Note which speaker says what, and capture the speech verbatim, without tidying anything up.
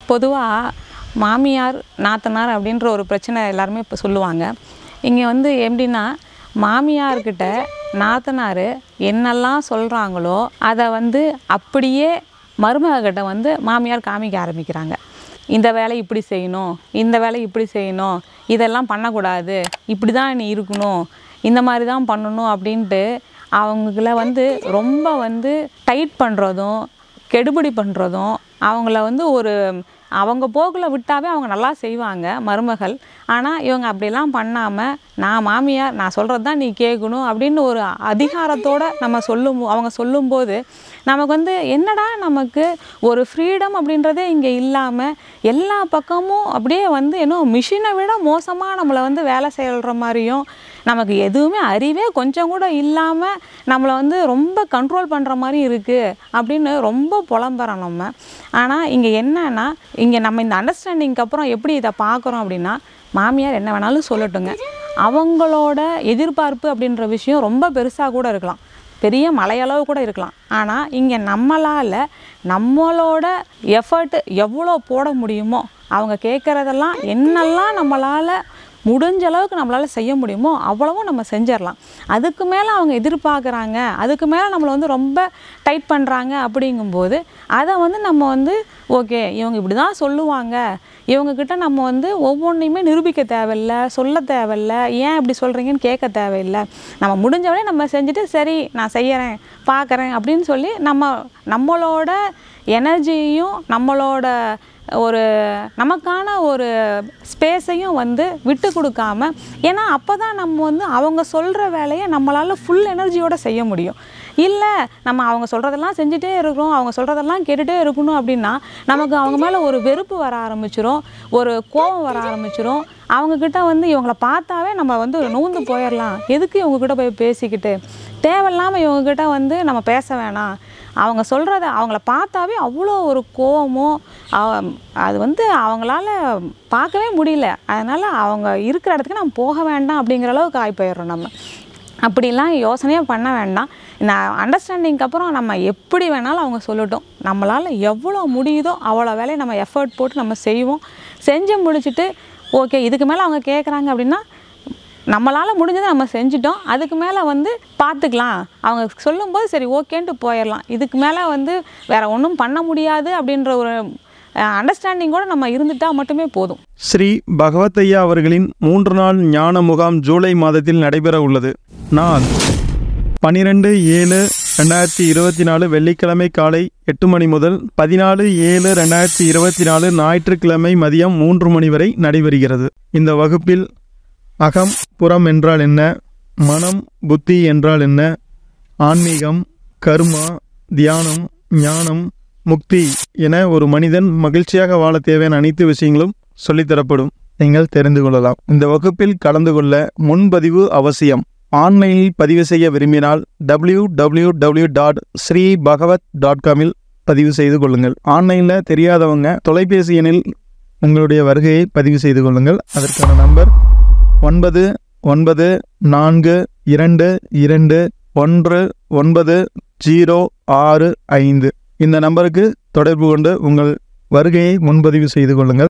Speaker 1: பொதுவாக மாமியார் நாத்தனார் அப்படின்ற ஒரு பிரச்சனை எல்லாருமே இப்போ சொல்லுவாங்க. இங்கே வந்து எப்படின்னா, மாமியார்கிட்ட நாத்தனார் என்னெல்லாம் சொல்கிறாங்களோ அதை வந்து அப்படியே மருமகிட்ட வந்து மாமியார் காமிக்க ஆரம்பிக்கிறாங்க. இந்த வேலை இப்படி செய்யணும், இந்த வேலை இப்படி செய்யணும், இதெல்லாம் பண்ணக்கூடாது, இப்படி தான் நீ இருக்கணும், இந்த மாதிரி தான் பண்ணணும் அப்படின்ட்டு அவங்கள வந்து ரொம்ப வந்து டைட் பண்ணுறதும் கெடுபிடி பண்ணுறதும் அவங்கள வந்து ஒரு அவங்க போக்கில் விட்டாவே அவங்க நல்லா செய்வாங்க மருமகள். ஆனால் இவங்க அப்படிலாம் பண்ணாமல், நான் மாமியார், நான் சொல்கிறது தான் நீ கேட்கணும் அப்படின்னு ஒரு அதிகாரத்தோடு நம்ம சொல்லும் அவங்க சொல்லும்போது நமக்கு வந்து என்னடா நமக்கு ஒரு ஃப்ரீடம் அப்படின்றதே இங்கே இல்லாமல் எல்லா பக்கமும் அப்படியே வந்து இன்னும் மிஷினை விட மோசமாக நம்மளை வந்து வேலை செய்கிற மாதிரியும், நமக்கு எதுவுமே அறிவே கொஞ்சம் கூட இல்லாமல் நம்மளை வந்து ரொம்ப கண்ட்ரோல் பண்ணுற மாதிரி இருக்குது அப்படின்னு ரொம்ப புலம்புறோம் நம்ம. ஆனால் இங்கே என்னன்னா, இங்கே நம்ம இந்த அண்டர்ஸ்டாண்டிங்க்கு அப்புறம் எப்படி இதை பார்க்குறோம் அப்படின்னா, மாமியார் என்ன வேணாலும் சொல்லட்டுங்க, அவங்களோட எதிர்பார்ப்பு அப்படின்ற விஷயம் ரொம்ப பெருசாக கூட இருக்கலாம், பெரிய மலையளவு கூட இருக்கலாம். ஆனால் இங்கே நம்மளால் நம்மளோட எஃபர்ட் எவ்வளோ போட முடியுமோ, அவங்க கேட்குறதெல்லாம் என்னெல்லாம் நம்மளால் முடிஞ்ச அளவுக்கு நம்மளால் செய்ய முடியுமோ அவ்வளவும் நம்ம செஞ்சிடலாம். அதுக்கு மேலே அவங்க எதிர்பார்க்குறாங்க, அதுக்கு மேலே நம்மளை வந்து ரொம்ப டைட் பண்ணுறாங்க அப்படிங்கும்போது அதை வந்து நம்ம வந்து ஓகே இவங்க இப்படி தான் சொல்லுவாங்க, இவங்கக்கிட்ட நம்ம வந்து ஒவ்வொன்றையுமே நிரூபிக்க தேவையில்லை, சொல்ல தேவையில்லை, ஏன் இப்படி சொல்கிறீங்கன்னு கேட்க தேவையில்லை, நம்ம முடிஞ்சவரை நம்ம செஞ்சுட்டு சரி நான் செய்கிறேன் பார்க்குறேன் அப்படின்னு சொல்லி நம்ம நம்மளோட எனர்ஜியையும் நம்மளோட ஒரு நமக்கான ஒரு ஸ்பேஸையும் வந்து விட்டு கொடுக்காம, ஏன்னா அப்போ தான் நம்ம வந்து அவங்க சொல்கிற வேலையை நம்மளால் ஃபுல் எனர்ஜியோடு செய்ய முடியும். இல்லை நம்ம அவங்க சொல்கிறதெல்லாம் செஞ்சுட்டே இருக்கிறோம், அவங்க சொல்கிறதெல்லாம் கேட்டுகிட்டே இருக்கணும் அப்படின்னா நமக்கு அவங்க மேலே ஒரு வெறுப்பு வர ஆரம்பிச்சிடும், ஒரு கோபம் வர ஆரம்பிச்சிடும். அவங்கக்கிட்ட வந்து இவங்கள பார்த்தாவே நம்ம வந்து நூந்து போயிடலாம், எதுக்கு இவங்கக்கிட்ட போய் பேசிக்கிட்டு, தேவையில்லாமல் இவங்கக்கிட்ட வந்து நம்ம பேச வேணாம், அவங்க சொல்கிறத அவங்கள பார்த்தாவே அவ்வளோ ஒரு கோவமோ அது வந்து அவங்களால பார்க்கவே முடியல. அதனால் அவங்க இருக்கிற இடத்துக்கு நம்ம போக வேண்டாம் அப்படிங்கிற அளவுக்கு ஆகி போயிடுறோம். நம்ம அப்படிலாம் யோசனையே பண்ண வேண்டாம். இந்த அண்டர்ஸ்டாண்டிங்க்கு அப்புறம் நம்ம எப்படி வேணாலும் அவங்க சொல்லட்டும், நம்மளால் எவ்வளோ முடியுதோ அவ்வளோ வேலையை நம்ம எஃபர்ட் போட்டு நம்ம செய்வோம். செஞ்சு முடிச்சுட்டு ஓகே இதுக்கு மேலே அவங்க கேட்குறாங்க அப்படின்னா நம்மளால் முடிஞ்சதை நம்ம செஞ்சிட்டோம், அதுக்கு மேலே வந்து பார்த்துக்கலாம், அவங்க சொல்லும்போது சரி ஓகேன்ட்டு போயிடலாம், இதுக்கு மேலே வந்து வேறு ஒன்றும் பண்ண முடியாது அப்படின்ற ஒரு அண்டர்ஸ்டாண்டிங்கோடு நம்ம இருந்துட்டால் மட்டுமே போதும்.
Speaker 2: ஸ்ரீ பகவத் ஐயா அவர்களின் மூன்று நாள் ஞான முகாம் ஜூலை மாதத்தில் நடைபெற உள்ளது. நாள் பன்னிரெண்டு ஏழு ரெண்டாயிரத்தி இருபத்தி நாலு வெள்ளிக்கிழமை காலை எட்டு மணி முதல் பதினாலு ஏழு ரெண்டாயிரத்தி இருபத்தி நாலு ஞாயிற்றுக்கிழமை மதியம் மூன்று மணி வரை நடைபெறுகிறது. இந்த வகுப்பில் அகம் புறம் என்றால் என்ன, மனம் புத்தி என்றால் என்ன, ஆன்மீகம், கர்மா, தியானம், ஞானம், முக்தி என ஒரு மனிதன் மகிழ்ச்சியாக வாழ தேவையான அனைத்து விஷயங்களும் சொல்லித்தரப்படும். நீங்கள் தெரிந்து கொள்ளலாம். இந்த வகுப்பில் கலந்து கொள்ள முன்பதிவு அவசியம். ஆன்லைனில் பதிவு செய்ய விரும்பினால் W W W dot Shri Bhagwat dot காமில் பதிவு செய்து கொள்ளுங்கள். ஆன்லைனில் தெரியாதவங்க தொலைபேசி எண்ணில் உங்களுடைய வருகையை பதிவு செய்து கொள்ளுங்கள். அதற்கான நம்பர் ஒன்பது ஒன்பது நான்கு இரண்டு இரண்டு ஒன்று ஒன்பது ஜீரோ ஆறு ஐந்து. இந்த நம்பருக்கு தொடர்பு கொண்டு உங்கள் வருகையை முன்பதிவு செய்து கொள்ளுங்கள்.